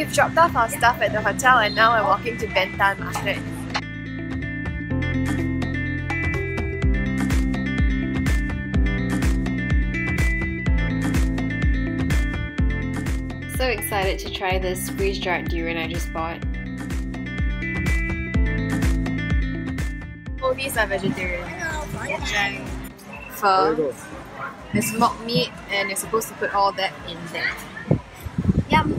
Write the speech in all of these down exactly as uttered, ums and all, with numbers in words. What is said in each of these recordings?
We've dropped off our stuff at the hotel and now we're walking to Bentan Market. So excited to try this freeze-dried durian I just bought. All these are vegetarian. Pho, there's mock meat, and you're supposed to put all that in there. Yum!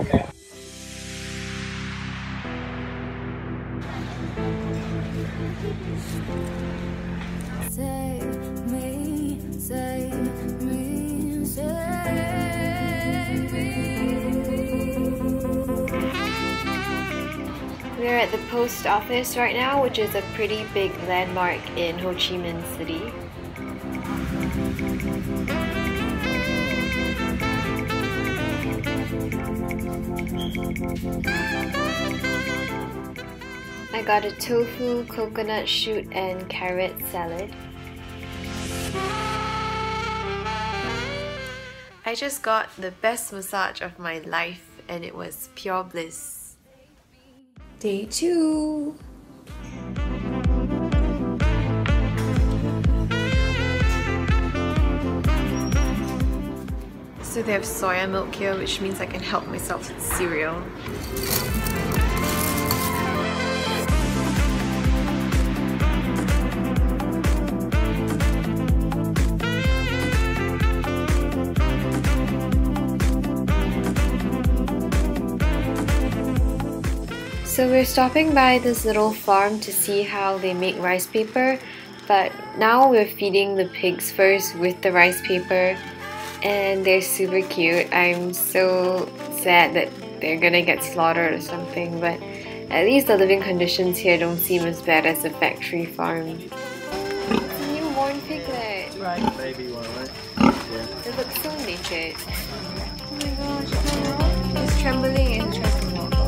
Save me, save me, save me. We're at the post office right now, which is a pretty big landmark in Ho Chi Minh City. I got a tofu, coconut shoot, and carrot salad. I just got the best massage of my life and it was pure bliss. Day two. So they have soya milk here, which means I can help myself with cereal. So we're stopping by this little farm to see how they make rice paper, but now we're feeding the pigs first with the rice paper, and they're super cute. I'm so sad that they're gonna get slaughtered or something, but at least the living conditions here don't seem as bad as a factory farm. It's a newborn piglet. Right, baby one, right? Yeah. They look so naked. Oh my gosh, it's trembling and trembling.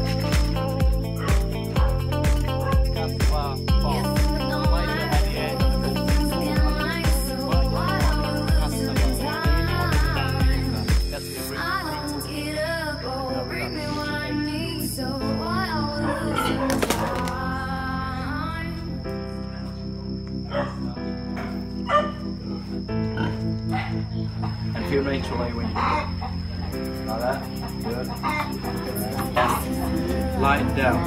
And feel naturally when you like that. Good. And lie it down.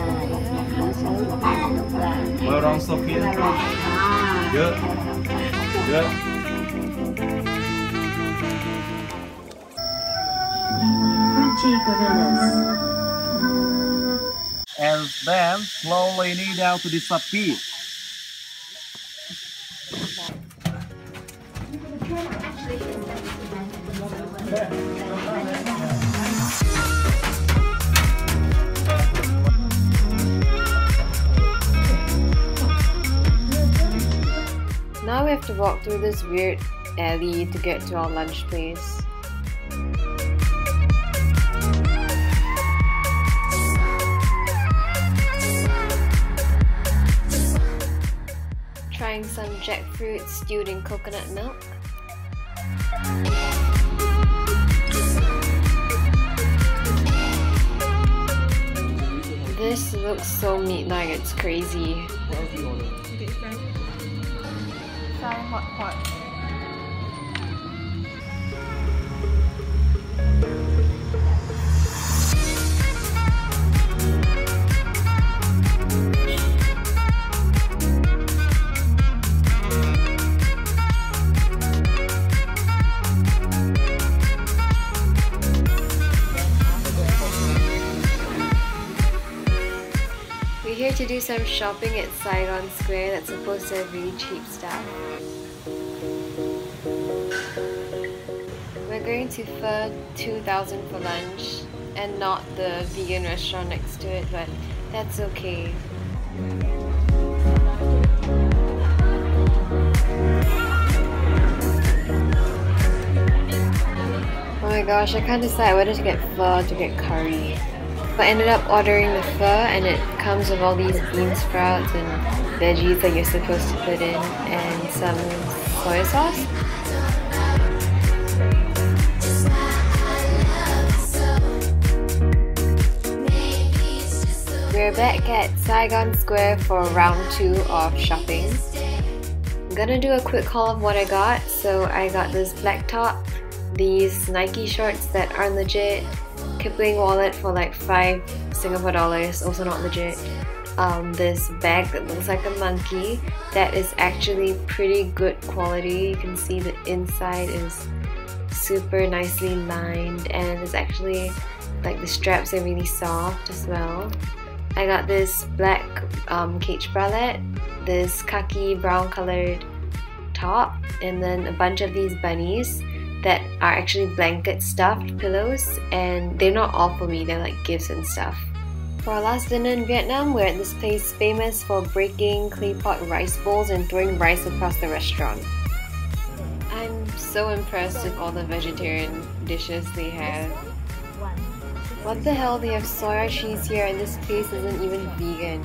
Well done, Sophia. Good. Good. And then slowly knee down to disappear. Now we have to walk through this weird alley to get to our lunch place. Trying some jackfruit stewed in coconut milk. This looks so meat-like, it's crazy. Thai hot pot. We're here to do some shopping at Saigon Square that's supposed to have really cheap stuff. We're going to Pho two thousand for lunch and not the vegan restaurant next to it, but that's okay. Oh my gosh, I can't decide whether to get pho or to get curry. But I ended up ordering the pho and it comes with all these bean sprouts and veggies that you're supposed to put in and some soy sauce. We're back at Saigon Square for round two of shopping. I'm gonna do a quick haul of what I got. So I got this black top, these Nike shorts that aren't legit, Kipling wallet for like five Singapore dollars, also not legit. Um, this bag that looks like a monkey that is actually pretty good quality. You can see the inside is super nicely lined and it's actually like the straps are really soft as well. I got this black um, cage bralette, this khaki brown colored top, and then a bunch of these bunnies that are actually blanket stuffed pillows, and they're not all for me, they're like gifts and stuff. For our last dinner in Vietnam, we're at this place famous for breaking clay pot rice bowls and throwing rice across the restaurant. I'm so impressed with all the vegetarian dishes they have. What the hell, they have soya cheese here and this place isn't even vegan.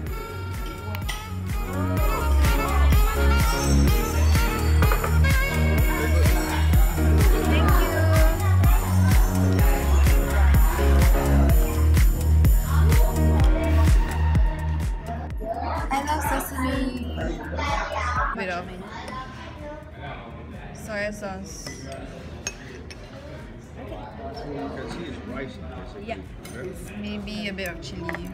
I love sesame. Bit of soya sauce. Yeah, maybe a bit of chili.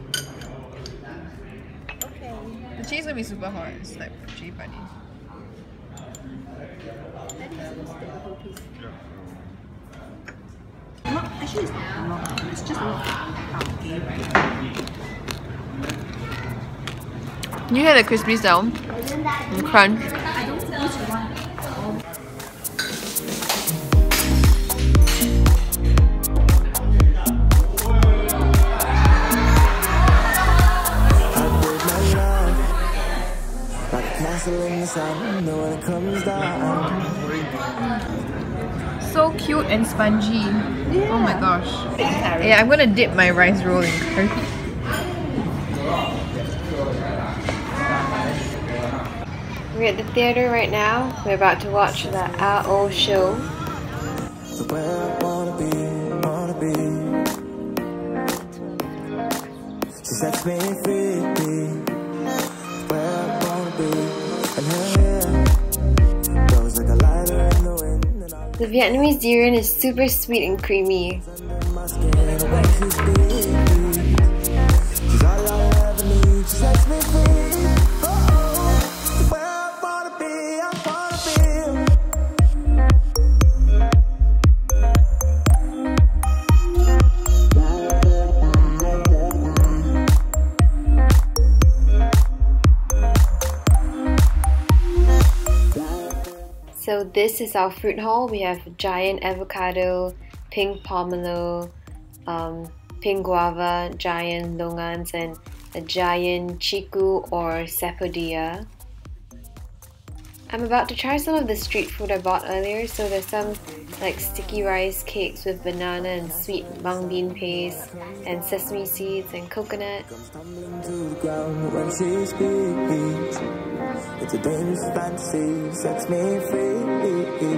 Okay. The cheese will be super hot. It's like chili padi. No, actually it's not. It's just You had a crispy sound and crunch. So cute and spongy. Yeah. Oh my gosh. Yeah, I'm gonna dip my rice roll in curry. We're at the theater right now. We're about to watch the A O show. She sets me free. The Vietnamese durian is super sweet and creamy. So this is our fruit haul. We have giant avocado, pink pomelo, um, pink guava, giant longans, and a giant chiku or sapodilla. I'm about to try some of the street food I bought earlier. So there's some like sticky rice cakes with banana and sweet mung bean paste and sesame seeds and coconut. It's a dangerous fantasy, sets me free.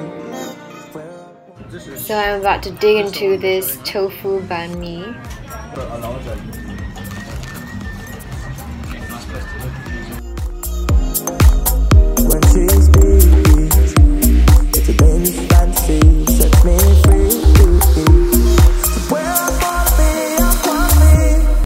So I'm about to dig into this tofu banh mi.